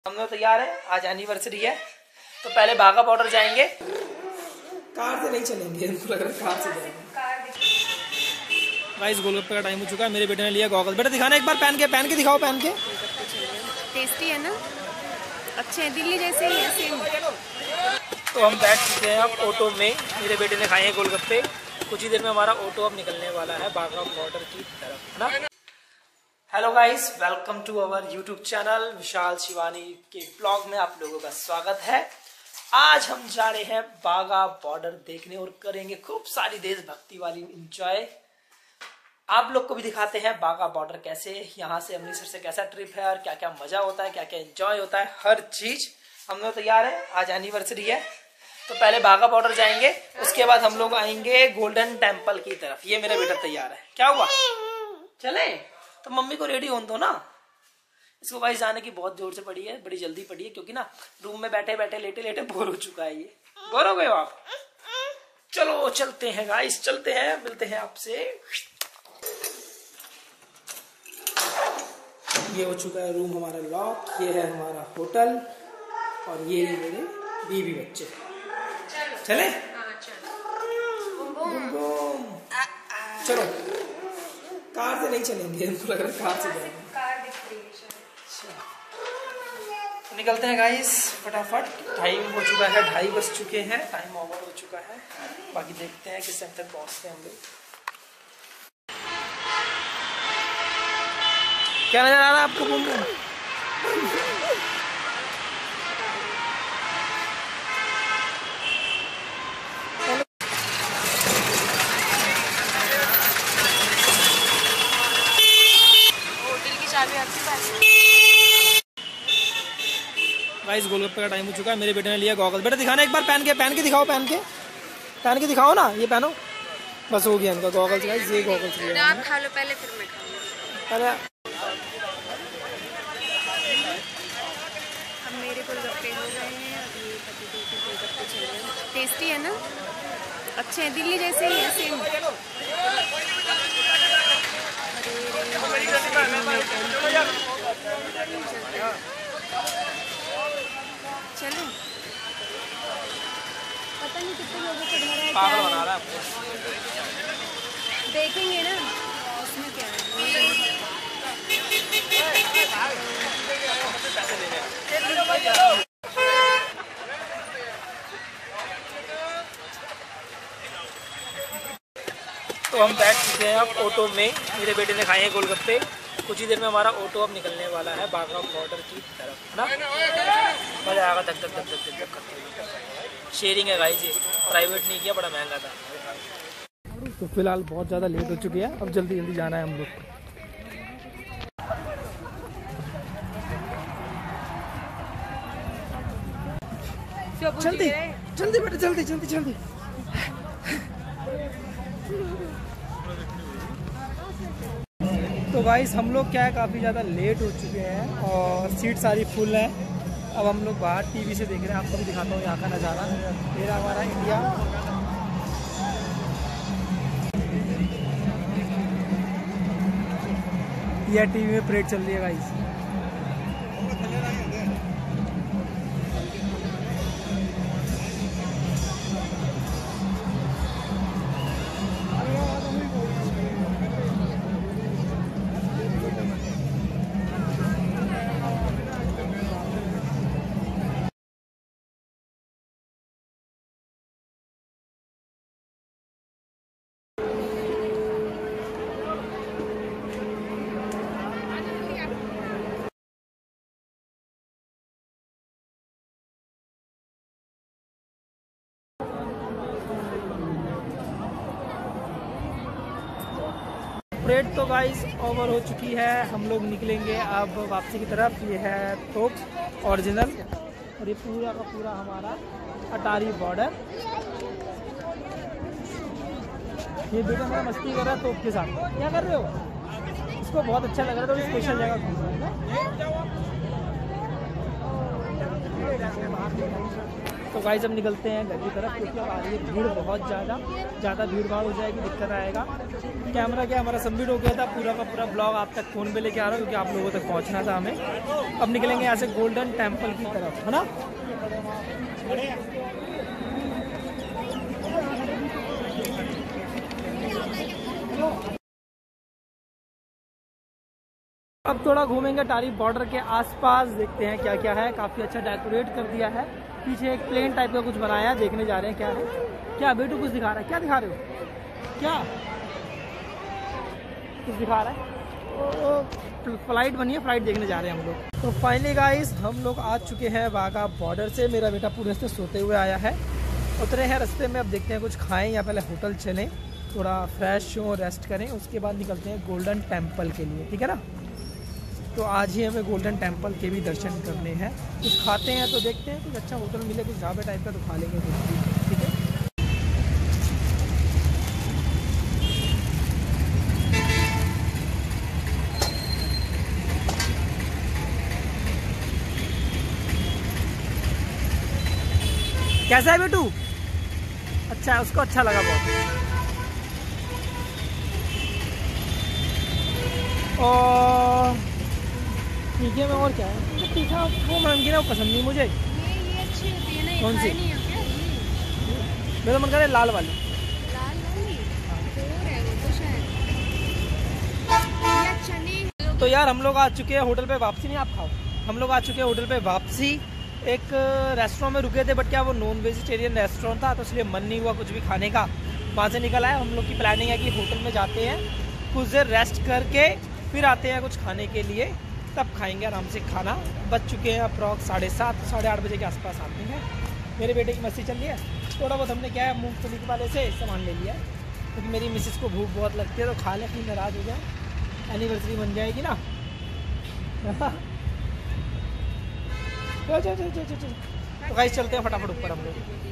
हम लोग तैयार है, आज एनिवर्सरी है तो पहले बाघा बॉर्डर जाएंगे। कार से नहीं चलेंगे, हमको लग रहा है कार से जाएंगे। गाइस गोलगप्पे का टाइम हो चुका है। मेरे बेटे ने लिया गॉगल। बेटा दिखाना एक बार पहन के दिखाओ पहन के। टेस्टी है ना, अच्छे हैं, दिल्ली जैसे ही है सेम। तो हम बैठ चुके हैं अब ऑटो में। मेरे बेटे ने खाए हैं गोलगप्पे। कुछ ही देर में हमारा ऑटो अब निकलने वाला है बाघा बॉर्डर की तरफ ना। Hello guys, welcome to our YouTube channel Vishal Shivani के ब्लॉग में आप लोगों का स्वागत है। आज हम जा रहे हैं बाघा बॉर्डर देखने और करेंगे खूब सारी देशभक्ति वाली एंजॉय। आप लोग को भी दिखाते हैं बाघा बॉर्डर कैसे, यहाँ से अमृतसर से कैसा ट्रिप है और क्या क्या मजा होता है, क्या क्या एंजॉय होता है, हर चीज। हम लोग तैयार है, आज एनिवर्सरी है तो पहले बाघा बॉर्डर जाएंगे, उसके बाद हम लोग आएंगे गोल्डन टेम्पल की तरफ। ये मेरा बेटा तैयार है। क्या हुआ, चले तो मम्मी को रेडी होने दो ना। इसको गाइस जाने की बहुत जोर से पड़ी है, बड़ी जल्दी पड़ी है, क्योंकि ना रूम में बैठे बैठे लेटे लेटे बोर हो चुका है। ये बोर हो गए हो आप? चलो चलते हैं गाइस, चलते हैं, मिलते हैं आपसे। ये हो चुका है रूम हमारा लॉक, ये है हमारा होटल और ये है मेरे बीवी बच्चे। चले चलो, कार से नहीं चलेंगे, हमको लग रहा है कार से जाएंगे। तो निकलते हैं गाइस फटाफट। टाइम हो चुका है, 2:30 बज चुके हैं, टाइम ओवर हो चुका है। बाकी देखते हैं किस टाइम तक पहुंचते हैं हम लोग। क्या नजर आ रहा है आपको? बूम बूम गाइस गोलगप्पे का टाइम हो चुका है। मेरे बेटे ने लिया गॉगल। बेटा दिखाना एक बार पहन के दिखाओ पहन के दिखाओ ना। ये पहनो, बस हो गया इनका गॉगल्स। गाइस ये गॉगल्स लिया है। आप खा लो पहले, फिर मैं खाऊंगी। अरे अब मेरे गोलगप्पे हो गए हैं, अब ये पति के गोलगप्पे चल रहे हैं। टेस्टी है ना, अच्छे हैं, दिल्ली जैसे ही है सेम। चलो, पता नहीं कितने लोगों को भरा है, पागल बना रहा है आपको। देखेंगे ना उसमें क्या है। तो हम बैठ चुके हैं अब ऑटो में। मेरे बेटे ने खाए हैं गोलगप्पे। कुछ ही देर में हमारा ऑटो अब निकलने वाला है बाघा बॉर्डर की तरफ ना। मजा आएगा, धक धक धक धक धक धक करते। शेयरिंग है गाइस, ये प्राइवेट नहीं किया, बड़ा महंगा था। तो फिलहाल बहुत ज़्यादा लेट हो चुकी है, अब जल्दी जल्दी जाना है हम लोग को। जल्दी जल्दी बेटा, जल्दी जल्दी जल्दी। तो गाइस हम लोग क्या है, काफ़ी ज़्यादा लेट हो चुके हैं और सीट सारी फुल है। अब हम लोग बाहर टीवी से देख रहे हैं। आपको भी दिखाता हूँ यहाँ का नज़ारा। मेरा हमारा इंडिया, यह टीवी में परेड चल रही है गाइस। परेड तो गाइस ओवर हो चुकी है, हम लोग निकलेंगे अब वापसी की तरफ। ये है तोप ओरिजिनल और ये पूरा का पूरा हमारा अटारी बॉर्डर। ये बेटा मेरा मस्ती कर रहा है तोप के साथ। क्या कर रहे हो? इसको बहुत अच्छा लग रहा है, तो स्पेशल जगह घूम रहा है। तो गाइस अब निकलते हैं घर की तरफ, क्योंकि अब आ रही है भीड़ बहुत ज़्यादा भीड़ भाड़ हो जाएगी, दिक्कत आएगा। कैमरा क्या हमारा सबमिट हो गया था, पूरा का पूरा ब्लॉग आप तक फ़ोन पे लेके आ रहा हूँ, क्योंकि आप लोगों तक पहुँचना था हमें। अब निकलेंगे यहाँ से गोल्डन टेम्पल की तरफ, है ना। अब थोड़ा घूमेंगे तारीफ बॉर्डर के आसपास, देखते हैं क्या क्या है। काफ़ी अच्छा डेकोरेट कर दिया है, पीछे एक प्लेन टाइप का कुछ बनाया है, देखने जा रहे हैं क्या है। क्या बेटू कुछ दिखा रहा है, क्या दिखा रहे हो, क्या कुछ दिखा रहा है। फ्लाइट बनी है, फ्लाइट देखने जा रहे हैं हम लोग। तो फाइनली गाइस हम लोग आ चुके हैं वाघा बॉर्डर से। मेरा बेटा पूरे से सोते हुए आया है, उतरे हैं रास्ते में। अब देखते हैं कुछ खाएं या पहले होटल चलें, थोड़ा फ्रेश हो, रेस्ट करें, उसके बाद निकलते हैं गोल्डन टेम्पल के लिए, ठीक है ना। तो आज ही हमें गोल्डन टेम्पल के भी दर्शन करने हैं। कुछ खाते हैं तो देखते हैं, कुछ अच्छा होटल मिले, कुछ ढाबे टाइप का तो खा लेंगे कुछ भी, ठीक है। कैसा है बेटू, अच्छा है, उसको अच्छा लगा बहुत। और मीठे में और क्या है, तीखा वो नमकीन है, वो पसंद नहीं मुझे। ये अच्छी होती है ना, ये कौन सी? नहीं है क्या? मेरा मन कर रहा है लाल वाली। लाल वाली और है वो तो शायद। ये अच्छा नहीं। तो यार हम लोग आ चुके हैं होटल पे वापसी, नहीं आप खाओ। हम लोग आ चुके हैं होटल पे वापसी। एक रेस्टोरेंट में रुके थे, बट क्या वो नॉन वेजिटेरियन रेस्टोरेंट था, तो इसलिए मन नहीं हुआ कुछ भी खाने का। वहाँ से निकल आए। हम लोग की प्लानिंग है कि होटल में जाते हैं, कुछ देर रेस्ट करके फिर आते हैं कुछ खाने के लिए, तब खाएंगे आराम से खाना। बज चुके हैं अप्रॉक्स 7:30 साढ़े 8 बजे के आसपास आते हैं। मेरे बेटे की मस्ती चल रही है, थोड़ा बहुत हमने क्या है मूँगफली के वाले से सामान ले लिया है, क्योंकि मेरी मिसेस को भूख बहुत लगती है, तो खा ले, फिर नाराज़ हो जाए, एनिवर्सरी बन जाएगी ना। तो गाइस चलते हैं फटाफट ऊपर हम लोग।